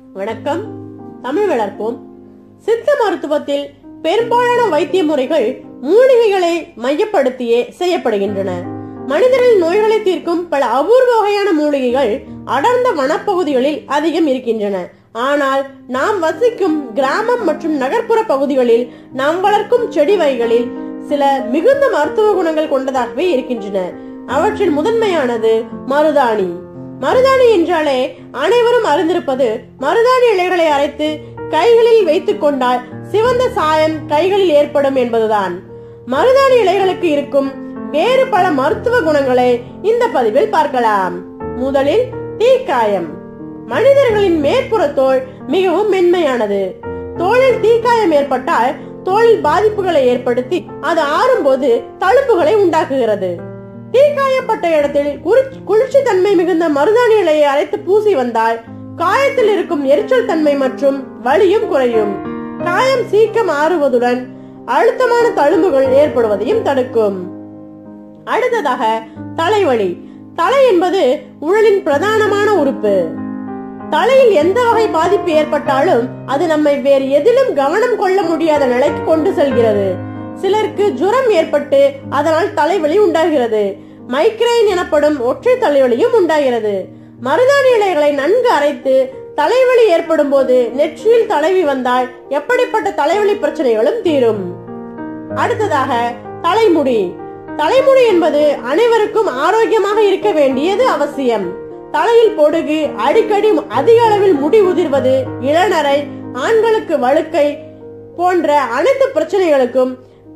வணக்கம். தமிழ் வளர்ப்போம். சித்த மருத்துவத்தில் பெரும்பாலான வைத்திய முறைகள் மூலிகைகளை மையப்படுத்தியே செய்யப்படுகின்றன. மனிதர்களின் நோய்களை தீர்க்கும் பல அபூர்வ வகையான மூலிகைகள் அடர்ந்த வனப்பகுதிகளில் அதிகம் இருக்கின்றன. ஆனால் நாம் வசிக்கும் கிராமம் மற்றும் நகர்ப்புற பகுதிகளில் நாம் வளர்க்கும் செடி வகைகளில் சில மிகுந்த மருத்துவ குணங்கள் கொண்டதாகவே இருக்கின்றன. அவற்றில் முதன்மையானது மருதாணி. மருதாணி என்றாலே அனைவரும் அறிந்திருப்பது மருதாணி இலைகளை அரைத்து கைகளில் வைத்துக் கொண்டால் சிவந்த சாயம் கைகளில் ஏற்படும் என்பதுதான். மருதாணி இலைகளுக்கு இருக்கும் வேறு பல மருத்துவ குணங்களை இந்த பதிவில் பார்க்கலாம். முதலில் தீக்காயம். மனிதர்களின் மேற்புற தோல் மிகவும் மென்மையானது. தோலில் தீக்காயம் ஏற்பட்டால் தோலில் பாதிப்புகளை ஏற்படுத்தி அது ஆறும்போது தழும்புகளை உண்டாக்குகிறது. தீக்காயப்பட்ட இடத்தில் குளிர்ச்சி தன்மை மிகுந்த மருதாணி இலையை அரைத்து பூசி வந்தால் காயத்தில் இருக்கும் எரிச்சல் தன்மை மற்றும் வலியும் குறையும். காயம் சீக்கிரம் ஆறுவதுடன் அழுத்தமான தழும்புகள் ஏற்படுவதையும் தடுக்கும். அடுத்ததாக தலைவலி. தலை என்பது உடலின் பிரதானமான உறுப்பு. தலையில் எந்த வகை பாதிப்பு ஏற்பட்டாலும் அது நம்மை வேறு எதிலும் கவனம் கொள்ள முடியாத நிலைக்கு கொண்டு செல்கிறது. சிலருக்கு ஜுரம் ஏற்பட்டு அதனால் தலைவலி உண்டாகிறது. மைக்ரைன் எனப்படும் ஒற்றை தலைவலியும் உண்டாகிறது. மருதாணி இலைகளை நன்கு அரைத்து தலைவலி ஏற்படும் போது நெற்றியில் தடவி வந்தால் எப்படிப்பட்ட தலைவலி பிரச்சனைகளும் தீரும். அடுத்ததாக தலைமுடி. தலைமுடி என்பது அனைவருக்கும் ஆரோக்கியமாக இருக்க வேண்டியது அவசியம். தலையில் பொடுகு, அடிக்கடி அதிக அளவில் முடி உதிர்வது, இளநரை, ஆண்களுக்கு வழுக்கை போன்ற அனைத்து பிரச்சனைகளுக்கும்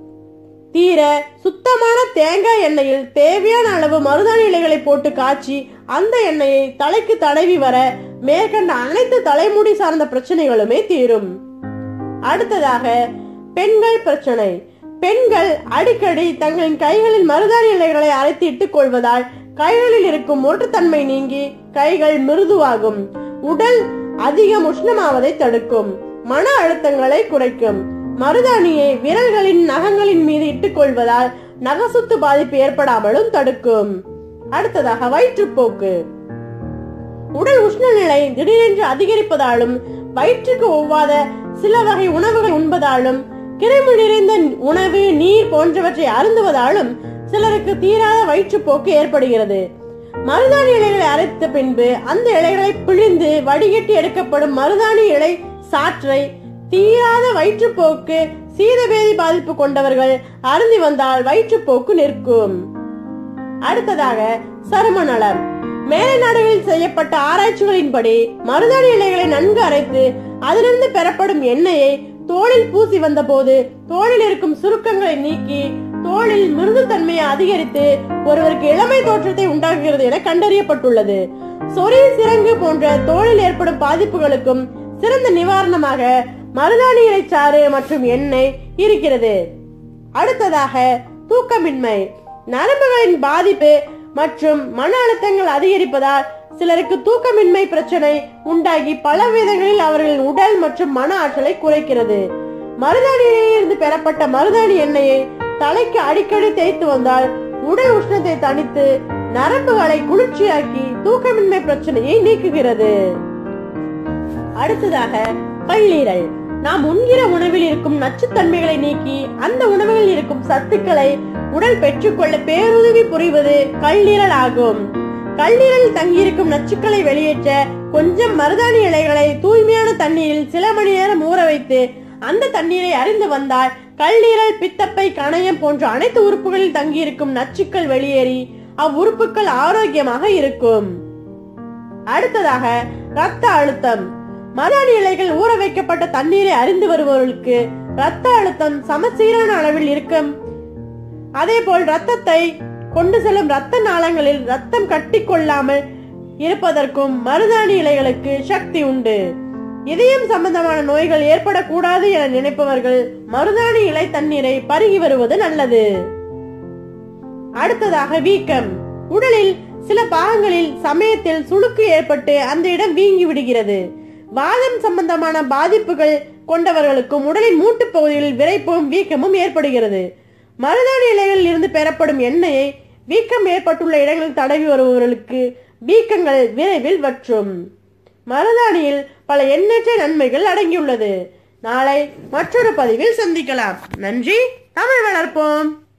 தீர சுத்தமான தேங்காய் எண்ணெயில் தேவையான அளவு மருதாணி இலைகளை போட்டு காய்ச்சி அந்த எண்ணெயை தலைக்கு தடவி வர மேற்கண்ட அனைத்து தலைமுடி சார்ந்த பிரச்சனைகளுமே தீரும். அடுத்ததாக பெண்கள் பிரச்சனை. பெண்கள் அடிக்கடி தங்களின் கைகளில் மருதாணி இலைகளை அரைத்து இட்டுக் கொள்வதால் கைகளில் இருக்கும் மொட்டுத்தன்மை நீங்கி கைகள் மிருதுவாகும். உடல் அதிகம் உஷ்ணமாவதை தடுக்கும். மன அழுத்தங்களை குறைக்கும். மருதாணியை விரல்களின் நகங்களின் மீது இட்டுக் கொள்வதால் நகசுத்து பாதிப்பு ஏற்படாமலும் தடுக்கும். அடுத்ததாக வயிற்றுப்போக்கு. உடல் உஷ்ணநிலை திடீரென்று அதிகரிப்பதாலும் வயிற்றுக்கு ஒவ்வாத சில வகை உணவுகள் உண்பதாலும் கிருமி நிறைந்த உணவு, நீர் போன்றவற்றை அருந்துவதாலும் சிலருக்கு தீராத வயிற்றுப்போக்கு ஏற்படுகிறது. மருதாணி இலைகளை அரைத்த பின்பு அந்த இலைகளை பிழிந்து வடிகட்டி எடுக்கப்படும் மருதாணி இலை சாற்றை தீராத வயிற்றுப்போக்கு, சீதபேதி பாதிப்பு கொண்டவர்கள் அருந்தி வந்தால் வயிற்றுப்போக்கு நிற்கும். அடுத்ததாக சரும நலம். மேலை நாடுகளில் செய்யப்பட்ட ஆராய்ச்சிகளின்படி மருதாணி இலைகளை நன்கு அரைத்து அதிலிருந்து பெறப்படும் எண்ணெயை தோலில் பூசி வந்த போது தோலில் இருக்கும் சுருக்கங்களை நீக்கி தோலில் மிருது தன்மையை அதிகரித்து ஒருவருக்கு இளமை தோற்றத்தை உண்டாக்குகிறது என கண்டறியப்பட்டுள்ளது. சொறி, சிரங்கு போன்ற தோலில் ஏற்படும் பாதிப்புகளுக்கும் சிறந்த நிவாரணமாக மருதாணி இலை சாறு மற்றும் எண்ணெய் இருக்கிறது. அடுத்ததாக தூக்கமின்மை. நரம்புகளின் பாதிப்பு மற்றும் மன அழுத்தங்கள் அதிகரிப்பதால் சிலருக்கு தூக்கமின்மை பிரச்சனை உண்டாகி பல விதங்களில் அவர்களின் உடல் மற்றும் மன ஆற்றலை குறைக்கிறது. மருதாணியிலிருந்து பெறப்பட்ட மருதாணி எண்ணெயை தலைக்கு அடிக்கடி தேய்த்து வந்தால் உடல் உஷ்ணத்தை தணித்து நரம்புகளை குளிர்ச்சியாக்கி தூக்கமின்மை பிரச்சனையை நீக்குகிறது. அடுத்ததாக கல்லீரல். நாம் உண்கிற உணவில் இருக்கும் நச்சுத்தன்மைகளை நீக்கி அந்த உணவுகளில் இருக்கும் சத்துக்களை உடல் பெற்றுக்கொள்ள பேருதவி புரிவது கல்லீரல் ஆகும். கல்லீரல் தங்கியிருக்கும் நச்சுக்களை வெளியேற்ற கொஞ்சம் மருதாணி இலைகளை தூய்மையான தண்ணீரில் சில மணி நேரம் ஊற வைத்து அந்த தண்ணீரை அறிந்து வந்தால் கல்லீரல், பித்தப்பை, கணையம் போன்ற அனைத்து உறுப்புகளில் தங்கியிருக்கும் நச்சுக்கள் வெளியேறி அவ்வுறுப்புகள் ஆரோக்கியமாக இருக்கும். அடுத்ததாக ரத்த அழுத்தம். மருதாணி இலைகள் ஊற வைக்கப்பட்ட தண்ணீரை அறிந்து வருபவர்களுக்கு ரத்த அழுத்தம் சமச்சீரான அளவில் இருக்கும். அதே போல் ரத்தத்தை கொண்டு செல்லும் ரத்த நாளங்களில் ரத்தம் கட்டி கொள்ளாமல் இருப்பதற்கும் மருதாணி இலைகளுக்கு சக்தி உண்டு. இதயம் சம்பந்தமான நோய்கள் ஏற்படக்கூடாது என நினைப்பவர்கள் மருதாணி இலை தண்ணீரை பருகி வருவது நல்லது. அடுத்ததாக வீக்கம். உடலில் சில பாகங்களில் சமயத்தில் சுளுக்கு ஏற்பட்டு அந்த இடம் வீங்கி விடுகிறது. வாதம் சம்பந்தமான பாதிப்புகள் கொண்டவர்களுக்கும் உடலின் மூட்டு பகுதிகளில் விரைப்பும் வீக்கமும் ஏற்படுகிறது. மருதாணி இலைகளில் இருந்து பெறப்படும் எண்ணெயை வீக்கம் ஏற்பட்டுள்ள இடங்களில் தடவி வருபவர்களுக்கு வீக்கங்கள் விரைவில் வற்றும். மருதாணியில் பல எண்ணற்ற நன்மைகள் அடங்கியுள்ளது. நாளை மற்றொரு பதிவில் சந்திக்கலாம். நன்றி. தமிழ் வளர்ப்போம்.